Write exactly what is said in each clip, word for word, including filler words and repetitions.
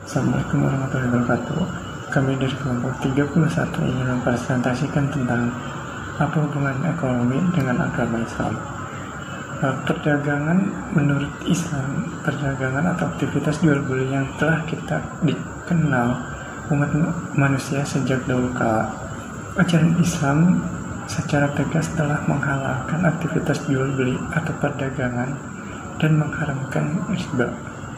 Assalamualaikum warahmatullahi wabarakatuh. Kami dari kelompok tiga puluh satu ingin mempresentasikan tentang apa hubungan ekonomi dengan agama Islam. Perdagangan menurut Islam, perdagangan atau aktivitas jual beli yang telah kita dikenal umat manusia sejak dahulu kala. Ajaran Islam secara tegas telah menghalalkan aktivitas jual beli atau perdagangan dan mengharamkan riba.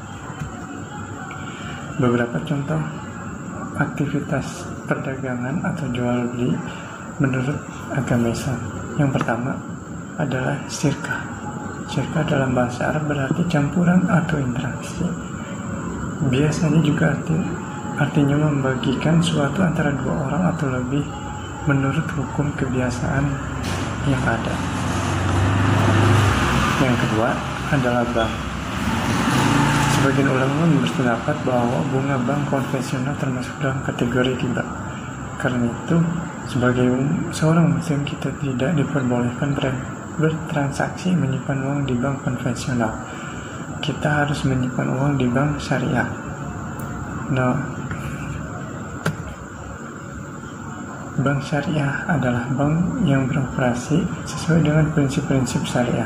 Beberapa contoh aktivitas perdagangan atau jual beli menurut agama Islam. Yang pertama adalah syirkah. Syirkah dalam bahasa Arab berarti campuran atau interaksi. Biasanya juga arti, artinya membagikan suatu antara dua orang atau lebih menurut hukum kebiasaan yang ada. Yang kedua adalah bank. Sebagian ulama berpendapat bahwa bunga bank konvensional termasuk dalam kategori riba. Karena itu, sebagai seorang muslim kita tidak diperbolehkan bertransaksi menyimpan uang di bank konvensional. Kita harus menyimpan uang di bank syariah. Nah, bank syariah adalah bank yang beroperasi sesuai dengan prinsip-prinsip syariah.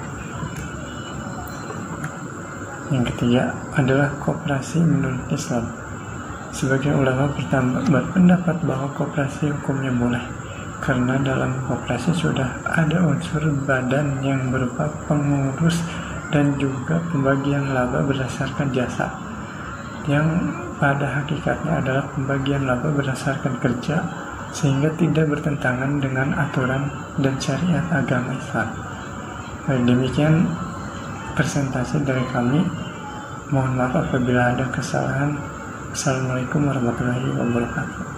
Yang ketiga adalah koperasi menurut Islam. Sebagian ulama berpendapat bahwa koperasi hukumnya boleh, karena dalam koperasi sudah ada unsur badan yang berupa pengurus dan juga pembagian laba berdasarkan jasa, yang pada hakikatnya adalah pembagian laba berdasarkan kerja, sehingga tidak bertentangan dengan aturan dan syariat agama Islam. Baik, demikian presentasi dari kami. Mohon maaf apabila ada kesalahan. Assalamualaikum warahmatullahi wabarakatuh.